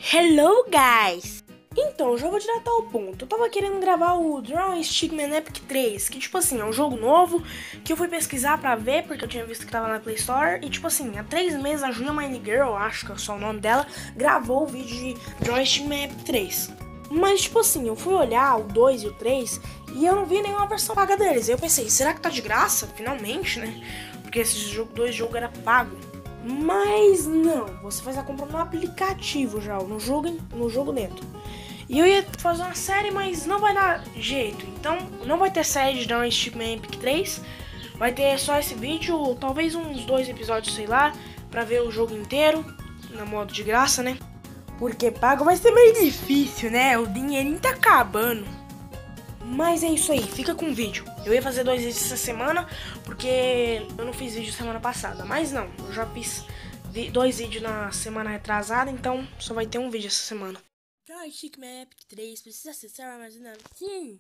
Hello, guys! Então, já vou direto ao ponto. Eu tava querendo gravar o Draw Stickman Epic 3, que tipo assim, é um jogo novo que eu fui pesquisar pra ver, porque eu tinha visto que tava na Play Store. E tipo assim, há 3 meses a Julia Mine Girl, acho que é só o nome dela, gravou o vídeo de Draw Stickman Epic 3. Mas tipo assim, eu fui olhar o 2 e o 3 e eu não vi nenhuma versão paga deles. Aí eu pensei, será que tá de graça? Finalmente, né? Porque esse dois jogos era pago. Mas não, você faz a compra no aplicativo já, no jogo dentro. E eu ia fazer uma série, mas não vai dar jeito. Então não vai ter série de Draw Stickman Epic 3. Vai ter só esse vídeo, talvez uns 2 episódios, sei lá, pra ver o jogo inteiro, na modo de graça, né? Porque pago vai ser meio difícil, né? O dinheirinho tá acabando. Mas é isso aí, fica com o vídeo. Eu ia fazer 2 vídeos essa semana, porque eu não fiz vídeo semana passada. Mas não, eu já fiz 2 vídeos na semana retrasada, então só vai ter um vídeo essa semana. Draw Stickman Epic 3 precisa acessar o armazenamento. Sim.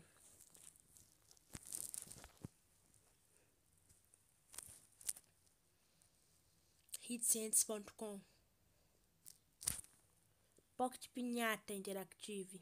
Hitsense.com Pocket Pinhata Interactive.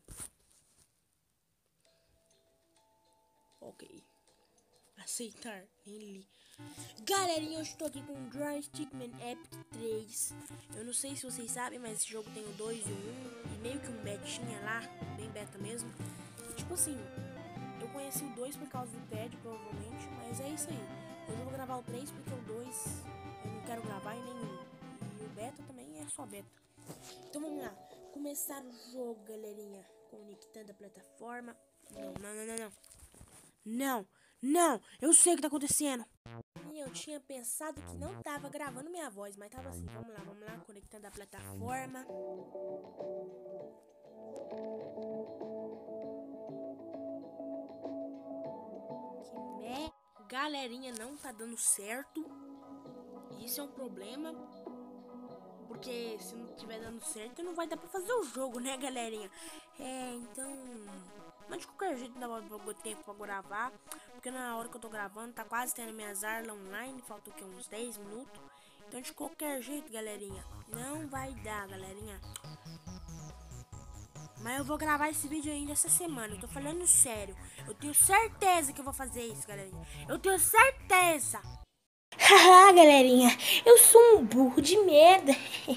Ok. Aceitar. Ele. Galerinha, eu estou aqui com o Draw Stickman Epic 3. Eu não sei se vocês sabem, mas esse jogo tem o 2 e o 1. E meio que um betinha lá, bem beta mesmo. E tipo assim, eu conheci o 2 por causa do TED, provavelmente. Mas é isso aí. Eu vou gravar o 3 porque o 2 eu não quero gravar em nenhum. E o beta também é só beta. Então vamos lá. Começar o jogo, galerinha. Conectando a plataforma. Não, eu sei o que tá acontecendo. Eu tinha pensado que não tava gravando minha voz, mas tava assim. Vamos lá, conectando a plataforma. Galerinha, não tá dando certo. Isso é um problema. Porque se não tiver dando certo, não vai dar pra fazer o jogo, né, galerinha? Então... Mas de qualquer jeito não dá pra tempo pra gravar. Porque na hora que eu tô gravando, tá quase tendo minhas arlas online. Falta o que? Uns 10 minutos. Então de qualquer jeito, galerinha, não vai dar, galerinha. Mas eu vou gravar esse vídeo ainda essa semana. Eu tô falando sério. Eu tenho certeza que eu vou fazer isso, galerinha. Eu tenho certeza. Haha, galerinha, eu sou um burro de merda.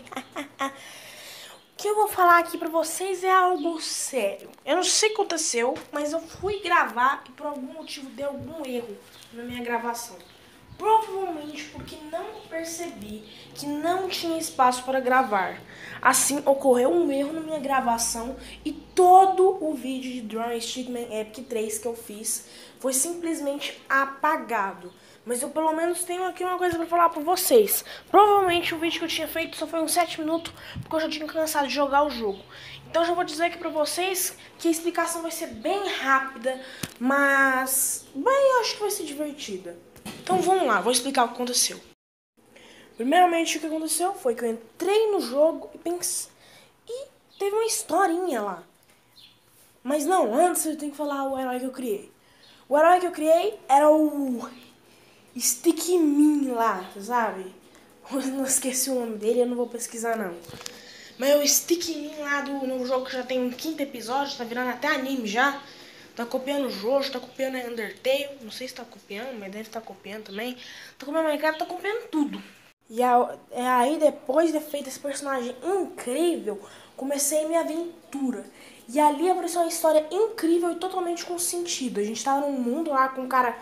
O que eu vou falar aqui pra vocês é algo sério. Eu não sei o que aconteceu, mas eu fui gravar e por algum motivo deu algum erro na minha gravação. Provavelmente porque não percebi que não tinha espaço para gravar. Assim, ocorreu um erro na minha gravação e todo o vídeo de Draw Stickman Epic 3 que eu fiz foi simplesmente apagado. Mas eu pelo menos tenho aqui uma coisa pra falar pra vocês. Provavelmente o vídeo que eu tinha feito só foi uns 7 minutos, porque eu já tinha cansado de jogar o jogo. Então eu já vou dizer aqui pra vocês que a explicação vai ser bem rápida, mas eu acho que vai ser divertida. Então vamos lá, vou explicar o que aconteceu. Primeiramente o que aconteceu foi que eu entrei no jogo e pensei... E teve uma historinha lá. Mas não, antes eu tenho que falar o herói que eu criei. O herói que eu criei era o... Stickmin lá, sabe? Eu não esqueci o nome dele, eu não vou pesquisar não. Mas é o Stickmin lá do novo jogo que já tem um 5º episódio, tá virando até anime já. Tá copiando o Jojo, tá copiando a Undertale. Não sei se tá copiando, mas deve estar copiando também. Tá copiando Minecraft, tá copiando tudo. E aí depois de feito esse personagem incrível, comecei minha aventura. E ali apareceu uma história incrível e totalmente com sentido. A gente tava num mundo lá com um cara...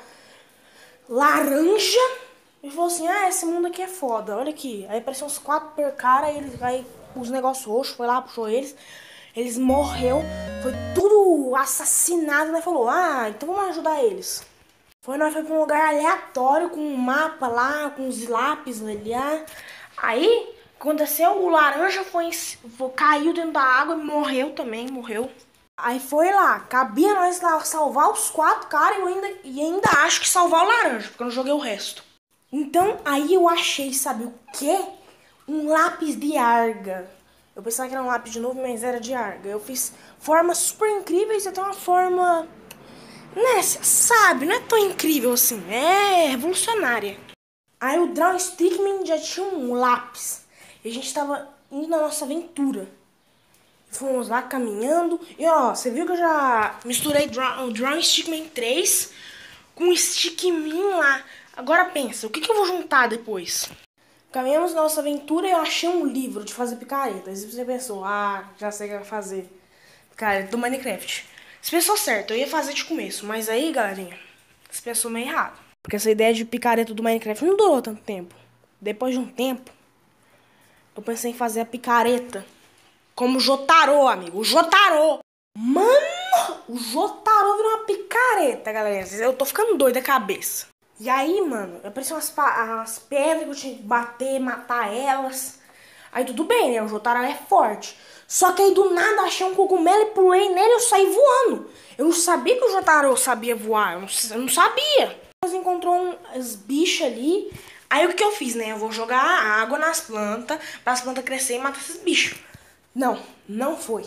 laranja e falou assim, esse mundo aqui é foda, olha aqui. Aí apareceu uns 4 per cara, aí os negócios roxos, foi lá, puxou eles morreu, foi tudo assassinado, né? Falou, então vamos ajudar eles. Nós foi pra um lugar aleatório, com um mapa lá, com os lápis ali. Aí, aconteceu, o laranja caiu dentro da água e morreu também, Aí foi lá, cabia nós lá salvar os 4 caras e ainda acho que salvar o laranja, porque eu não joguei o resto. Então, aí eu achei, sabe o quê? Um lápis de arga. Eu pensava que era um lápis de novo, mas era de arga. Eu fiz formas super incríveis, até uma forma... né, sabe, não é tão incrível assim, é revolucionária. Aí o Draw Stickman já tinha um lápis. E a gente tava indo na nossa aventura. Fomos lá caminhando. E ó, você viu que eu já misturei o Drawing Stickman 3 com o Stickmin lá. Agora pensa, o que eu vou juntar depois? Caminhamos na nossa aventura e eu achei um livro de fazer picareta. Aí você pensou, já sei o que vai fazer. Picareta do Minecraft. Você pensou certo, eu ia fazer de começo. Mas aí, galerinha, você pensou meio errado. Porque essa ideia de picareta do Minecraft não durou tanto tempo. Depois de um tempo, eu pensei em fazer a picareta como o Jotaro, amigo. O Jotaro. Mano, o Jotaro virou uma picareta, galera. Eu tô ficando doida a cabeça. E aí, mano, apareciam as pedras que eu tinha que bater, matar elas. Aí tudo bem, né? O Jotaro é forte. Só que aí do nada achei um cogumelo e pulei nele e eu saí voando. Eu não sabia que o Jotaro sabia voar. Eu não sabia. Nós encontramos uns bichos ali. Aí o que eu fiz, né? Eu vou jogar água nas plantas para as plantas crescerem e matar esses bichos. Não foi.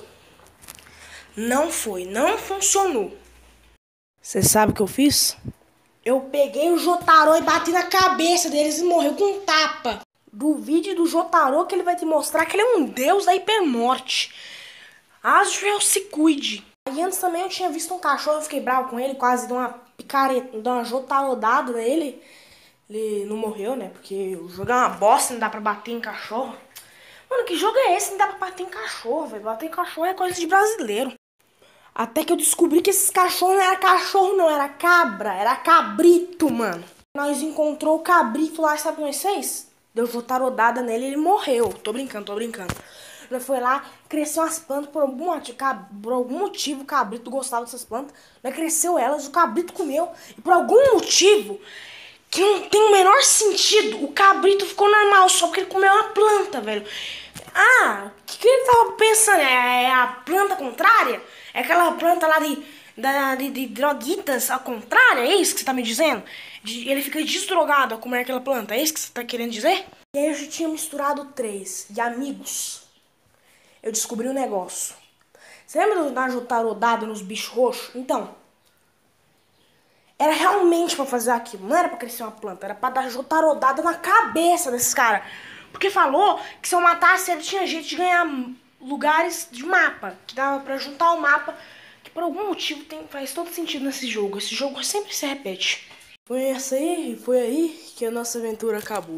Não funcionou. Você sabe o que eu fiz? Eu peguei o Jotaro e bati na cabeça deles e morreu com um tapa. Do vídeo do Jotaro que ele vai te mostrar que ele é um deus da hipermorte. Asriel se cuide. Aí antes também eu tinha visto um cachorro, eu fiquei bravo com ele, quase dei uma picareta, dei uma jotarodada nele. Ele não morreu, né? Porque o jogo é uma bosta, não dá pra bater em cachorro. Mano, que jogo é esse? Não dá pra bater em cachorro, velho. Bater em cachorro é coisa de brasileiro. Até que eu descobri que esses cachorros não era cachorro, não. Era cabra. Era cabrito, mano. Nós encontrou o cabrito lá, sabe o que nós fez? Deu jotarodada nele e ele morreu. Tô brincando. Nós foi lá, cresceu as plantas por algum motivo. O cabrito gostava dessas plantas. Nós cresceu elas, o cabrito comeu. E por algum motivo que não tem o menor sentido, o cabrito ficou normal só porque ele comeu uma planta, velho. O que ele tava pensando? É a planta contrária? É aquela planta lá de droguitas ao contrário? É isso que você tá me dizendo? Ele fica desdrogado ao comer aquela planta? É isso que você tá querendo dizer? E aí eu já tinha misturado 3. E amigos, eu descobri um negócio. Você lembra da jotarodada nos bichos roxos? Então, era realmente pra fazer aquilo. Não era pra crescer uma planta. Era pra dar jotarodada na cabeça desses caras. Porque falou que se eu matasse ele tinha jeito de ganhar lugares de mapa. Que dava pra juntar o mapa. Que por algum motivo faz todo sentido nesse jogo. Esse jogo sempre se repete. Foi aí que a nossa aventura acabou.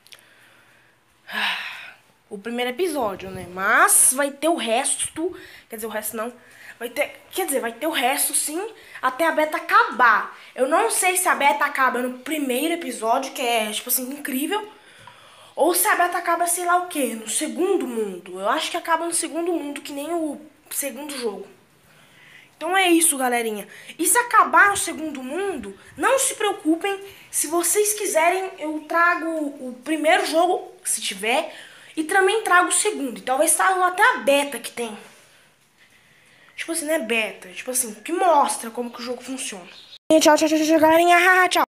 O primeiro episódio, né? Mas vai ter o resto. Quer dizer, o resto não. Vai ter o resto sim, até a beta acabar. Eu não sei se a beta acaba no primeiro episódio, que é, tipo assim, incrível. Ou se a beta acaba, sei lá o quê, no segundo mundo. Eu acho que acaba no segundo mundo, que nem o segundo jogo. Então é isso, galerinha. E se acabar no segundo mundo, não se preocupem. Se vocês quiserem, eu trago o primeiro jogo, se tiver. E também trago o segundo. E talvez traga até a beta que tem. Tipo assim, não é beta. Tipo assim, que mostra como que o jogo funciona. Tchau, galerinha. Tchau.